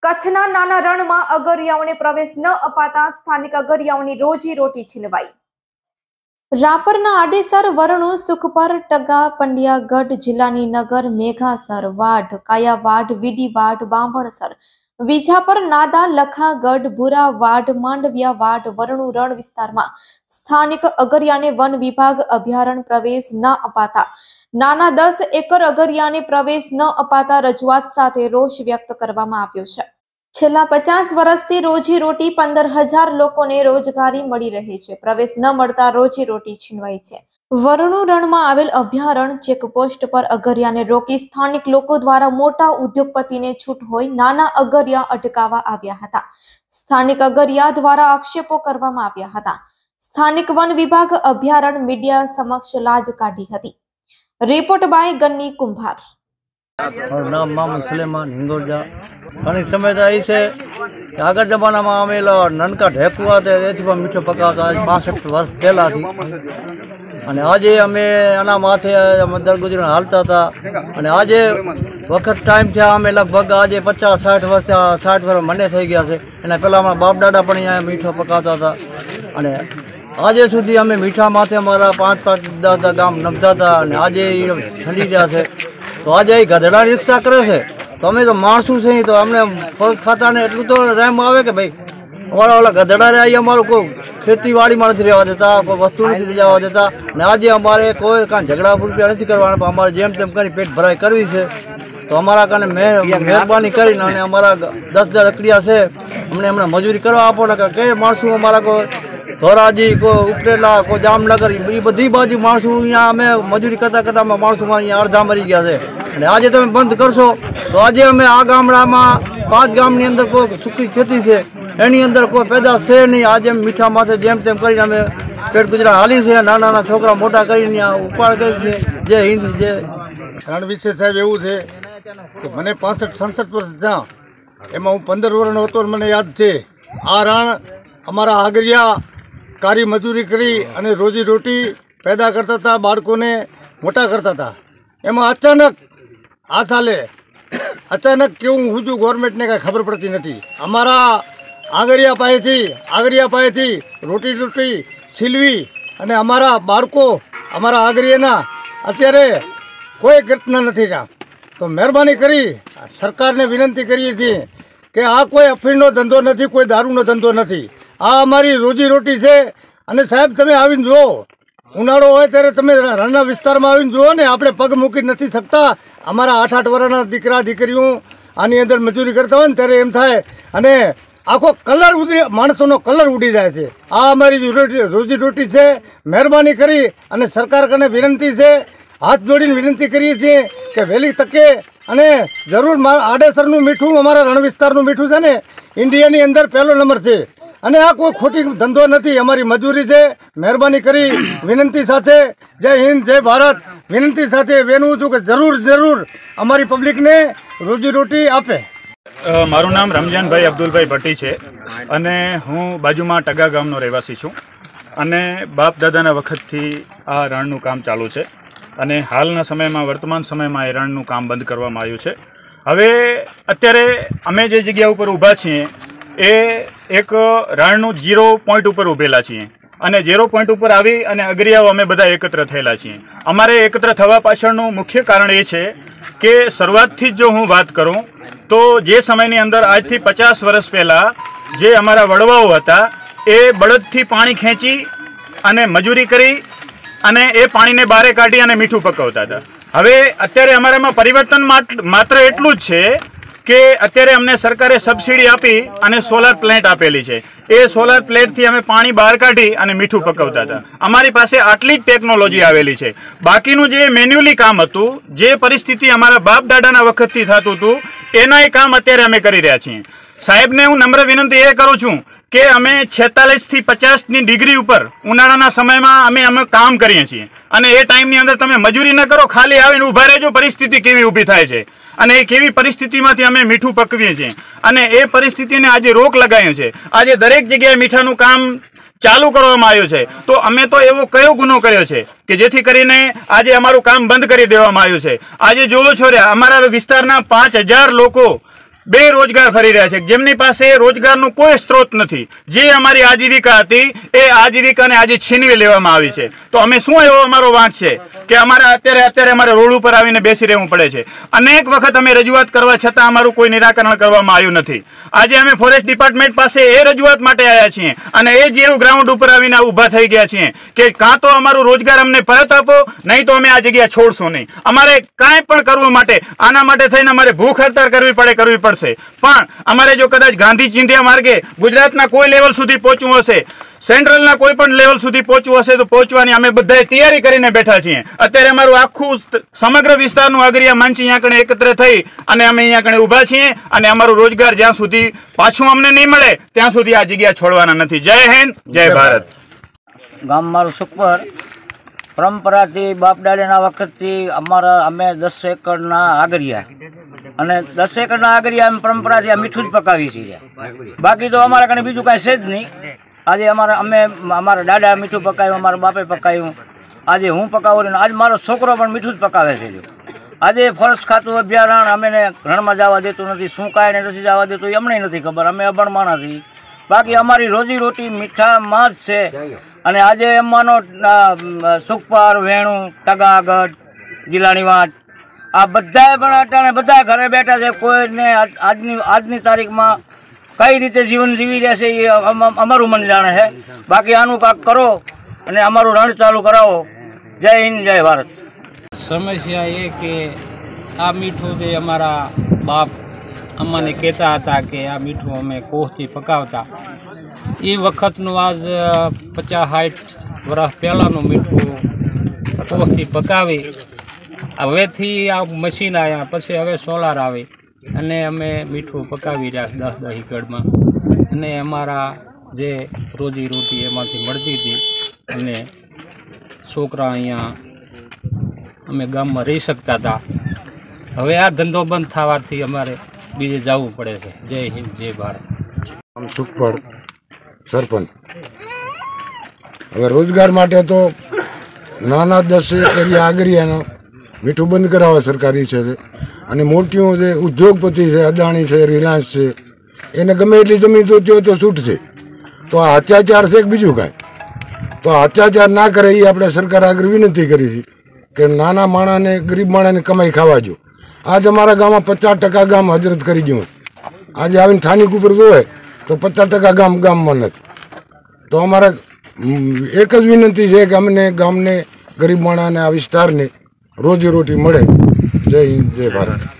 કચ્છના નાના રણમાં અગરિયાઓને પ્રવેશ ન અપાતા સ્થાનિક અગરિયાઓની રોજીરોટી છીનવાઈ। રાપરના આડેસર, વરણુ, સુખપર, ટગા, પંડ્યાગઢ જિલ્લાની નગર, મેઘાસર, વાઢ, કાયાવાઢ, વીડીવાઢ, બાંભણસર, વિજાપર, નાદા, લખાગઢ, ભૂરા વાઢ, માંડવિયા વાઢ, વરણુ રણ વિસ્તારમાં સ્થાનિક અગરિયાને વન વિભાગ અભયારણ્ય પ્રવેશ ન અપાતા નાના 10 એકર અગરિયાને પ્રવેશ ન અપાતા રજૂઆત સાથે રોષ વ્યક્ત કરવામાં આવ્યો છે। છેલ્લા 50 વર્ષથી રોજીરોટી 15,000 લોકોને રોજગારી મળી રહી છે। પ્રવેશ ન મળતા રોજીરોટી છીનવાઈ છે। વરણુ રણમાં આવેલ અભયારણ્ય ચેકપોસ્ટ પર અગરિયાને રોકી સ્થાનિક લોકો દ્વારા મોટા ઉદ્યોગપતિને છૂટ હોય નાના અગરિયા અટકાવવા આવ્યા હતા। સ્થાનિક અગરિયા દ્વારા આક્ષેપો કરવામાં આવ્યા હતા। સ્થાનિક વન વિભાગ અભયારણ્ય મીડિયા સમક્ષ લાજ કાઢી હતી। Report by Ganni Kumbhar. और नाम मोहम्मद सुलेमान हिंगोरजा। घनी समय से आगर जमाना में अमे ननका ढेकुआ थे मीठो पकाता 65 वर्ष पहला थी अने आजे अमे आना माथे दर गुजर हालता था अने आजे वक्त टाइम थे अमे लगभग आजे 50-60 वर्ष 60 वर्ष मने थई गया छे। एना पहला अमरा बाप दादा पण अहींया मीठो पकाता था अने आजे सुधी अमे मीठा माथे अमरा 5-5 गाम नमता था अने आजे ठंडी रह्या छे। तो आज गधड़ा रिक्शा करे छे तो अमे तो माणसू छे तो अमने फर्ज खाता ने एटलुं तो रेम आवे के भाई अमारा ओला गधड़ा रे अमारू कोई खेतीवाड़ी में नहीं रहवा देता, कोई वस्तु नहीं जवा देता ने आजे अमारे कोई कां झगड़ा रुपया नहीं करवाना पण अमारे जेम तेम करी पेट भराई करवी छे। तो अमारा कने मेहरबानी करीने अने अमारा 10 लकड़िया छे अमने हमने मजूरी करवा आपो ने के माणसू अमारा को धोराजी को उपरेला को जामनगर ये बधी बाजू माणसू अहींया अमे मजूरी करता करता माणसू अहींया अर्धा मरी गया छे अने आजे तमे बंध करशो तो आजे अमे आ गामडामां 5 गामनी अंदर कोई सूकी खेती छे एनी अंदर कोई पैदाश छे नहीं। आज मीठा माथे जेम तेम करीने अमे पेट गुजरा हाली छे। नाना नाना छोकरा मोटा करीने उपाड़ करी छे। जय हिंद जय। रण विषय साहेब एवुं छे के मने 65-67 वर्ष थया एमां हूँ 15 वर्षनो हतो मने याद छे आ रण अमारा आगरिया कारी मजूरी करी अने रोजी रोटी पैदा करता था, बाळकोने मोटा करता था। एमां अचानक आ साले अचानक केवुं हुजू गवर्नमेंट ने कांई खबर पड़ती नथी। अमारा आगरिया पासेथी रोटी रोटी सीलवी अने अमारा बाळको अमारा आगरियाना अत्यारे कोई घटना नथी रह्या। तो मेहरबानी करी सरकार ने विनंती करीए छीए के आ कोई अफीणनो धंधो नथी, कोई दारूनो धंधो नथी। आ अमारी रोजी रोटी है। अने साहेब तमे आवीने जुओ उनाळो होय त्यारे तमे रणना विस्तारमां आवीने जुओ ने आपणे पग मूकी नथी सकता। अमारा 8-8 वर्षना दीकरा दीकरीओ आनी अंदर मजूरी करता होय ने त्यारे एम थाय अने आखो कलर उड़ी माणसोनो कलर उड़ी जाय छे। आ अमारी रोजी रोटी है। मेहरबानी करी अने सरकार कने विनंती है, हाथ जोड़ीने विनंती करीए छीए के वहेली तके अने जरूर आडेसरनुं मीठुं अमारा रण विस्तारनुं मीठुं छे ने इंडियानी अंदर पहलो नंबर छे अने आ कोई खोटी धंधो नहीं, अमारी मजूरी है। मेहरबानी करी विनंती साथे जय हिंद जय भारत विनंती साथे वेणुं छुं के जरूर जरूर अमारी पब्लिक ने रोजी रोटी आपे। मारू नाम रमजान भाई अब्दुल भाई भट्टी है अने हूँ बाजुमां टगा गामनो रहेवासी छूँ अने बाप दादाना वखतथी आ रणनुं काम चालू है अने हालना समय में वर्तमान समय में रणनुं काम बंद करवामां आव्युं छे। हवे अत्यारे अमे जे जग्या उपर ऊभा छीए ए एक रणनु 0 पॉइंट पर उभेला छीए अने 0 पॉइंट पर आवी अने अगरियाओ अमे बधा एकत्र थयेला छीए। अमारे एकत्र थवा पाछळनुं मुख्य कारण ए छे के शरूआतथी जो हूँ बात करूँ तो जे समयनी अंदर आजथी 50 वर्ष पहला जे अमारा वडवाओ हता ए बळदथी पाणी खेंची अने मजूरी करी अने ए पाणीने बारे काढी अने मीठुं पकावता हता। हवे अत्यारे अमारामां परिवर्तन मात्र एटलुं ज छे के अत्यारे अमने सरकारे सब्सिडी आपी अने सोलर प्लेट आपेली छे। ए सोलर प्लेट थी अमे पाणी बहार काढी अने मीठुं पकावता हता। अमारी पासे आटली ज टेक्नोलॉजी आवेली छे। बाकीनुं जे मेन्युअली काम हतुं, जे परिस्थिति अमारा बाप दादाना वखतथी थतुं हतुं एनाय काम अत्यारे अमे करी रह्या छीए। साहेबने हूँ नम्र विनंती ए करूँ छूं के अमे 46 થી 50 डिग्री पर उनाळाना समय में अमे काम करीए छीए अने ए टाइमनी अंदर तमे मजूरी न करो, खाली आवीने ऊभा रहेजो। परिस्थिति केवी ऊभी थाय छे अने केवी परिस्थितिमांथी अमे मीठुं पकवीए छीए अने ए परिस्थितिने आजे रोक लगायो छे। आजे दरेक जग्याए मीठानुं काम चालू करवामां आव्युं छे। तो अमे तो एवो कयो गुनो कर्यो छे के जेथी करीने आजे अमारुं काम बंद करी देवामां आव्युं छे। आजे जोवो छो रे अमारा विस्तारना 5000 लोको બેરોજગાર ફરી રહ્યા છે, જેમની પાસે રોજગારનો કોઈ સ્ત્રોત નથી. જે અમારી આજીવિકા હતી એ આજીવિકાને આજે છીનવી લેવામાં આવી છે. તો અમે શું એવો અમારો વાંક છે કે અમારે અત્યારે અમારે રોડ ઉપર આવીને બેસી રહેવું પડે છે. અનેક વખત અમે રજૂઆત કરવા છતાં અમારું કોઈ નિરાકરણ કરવામાં આવ્યું નથી. આજે અમે ફોરેસ્ટ ડિપાર્ટમેન્ટ પાસે એ રજૂઆત માટે આવ્યા છીએ અને એ જેવું ગ્રાઉન્ડ ઉપર આવીને ઊભા થઈ ગયા છીએ કે કાં તો અમારું રોજગાર અમને પરત આપો, નહીં તો અમે આ જગ્યા છોડશું નહીં. અમારે કાંઈ પણ કરવું માટે આના માટે થઈને અમારે ભૂખ હડતાળ કરવી પડશે. પણ અમારે જો કદાચ ગાંધી ચિંધ્યા માર્ગે ગુજરાતના કોઈ લેવલ સુધી પહોંચવું હશે, સેન્ટ્રલના કોઈ પણ લેવલ સુધી પહોંચવું હશે તો પહોંચવાની અમે બધાએ તૈયારી કરીને બેઠા છીએ. અત્યારે અમારું આખું સમગ્ર વિસ્તારનું અગરિયા મંચ અહીંયા કણે એકત્ર થઈ અને અમે અહીંયા કણે ઊભા છીએ અને અમારું રોજગાર જ્યાં સુધી પાછું અમને નહીં મળે ત્યાં સુધી આ જગ્યા છોડવાના નથી. જય હિન્દ, જય ભારત. ગામ મારું સુખપર. પરંપરાથી બાપ દાદાના વખતથી અમે 10 એકરના આગરિયા અને 10 એકરના આગરિયા અમે પરંપરાથી આ મીઠું જ પકાવી છીએ. બાકી તો અમારા કને બીજું કાંઈ છે જ નહીં. આજે અમારા દાદા મીઠું પકાવ્યું, અમારા બાપે પકાવ્યું, આજે હું પકાવું ને આજ મારો છોકરો પણ મીઠું જ પકાવે છે. આજે ફોરેસ્ટ ખાતું અભયારણ્ય અમને રણમાં જવા દેતું નથી, શું કાંઈ નથી જવા દેતું એ અમને નથી ખબર. અમે અભણ માણસ છીએ. બાકી અમારી રોજીરોટી મીઠામાં જ છે. અને આજે એમાંનો સુખપર, વેણું, ટગાગઢ, ગીલાણીવાટ આ બધાએ પણ અટાણે બધા ઘરે બેઠા છે. કોઈને આજની તારીખમાં કઈ રીતે જીવન જીવી રહ્યા છે એ અમારું મન જાણે છે. બાકી આનું કાંક કરો અને અમારું રણ ચાલુ કરાવો. જય હિન્દ, જય ભારત. સમસ્યા એ કે આ મીઠું જે અમારા બાપ અમને કહેતા હતા કે આ મીઠું અમે કોસથી પકાવતા, એ વખતનું આજ 50-60 વર્ષ પહેલાંનું મીઠું કોસથી પકાવી હવેથી આ મશીન આવ્યા પછી હવે સોલાર આવી અને અમે મીઠું પકાવી રહ્યા 10 એકડમાં. અને અમારા જે રોજીરોટી એમાંથી મળતી હતી અને છોકરા અહીંયા અમે ગામમાં રહી શકતા હતા. હવે આ ધંધો બંધ થવાથી અમારે બીજે જવું પડે છે. જય હિન્દ, જય ભારત. આમ સુખપર સરપંચ. હવે રોજગાર માટે તો નાના 10 એકરિયા આગરિયાનો મીઠું બંધ કરાવવા સરકારી છે. અને મોટીઓ જે ઉદ્યોગપતિ છે, અદાણી છે, રિલાયન્સ છે, એને ગમે એટલી જમીન જોતી તો છૂટશે. તો આ અત્યાચાર છે કે બીજું કાંઈ? તો અત્યાચાર ના કરે એ આપણે સરકાર આગળ વિનંતી કરી છે કે નાના માણસને, ગરીબ માણસને કમાઈ ખાવા જો. આજ અમારા ગામમાં 50% ગામ હજરત કરી ગયું. આજે આવીને સ્થાનિક ઉપર જોવે તો 50% ગામમાં નથી. તો અમારે એક જ વિનંતી છે કે અમને ગામને, ગરીબ માણસને, આ વિસ્તારને રોજીરોટી મળે. જય હિન્દ, જય ભારત.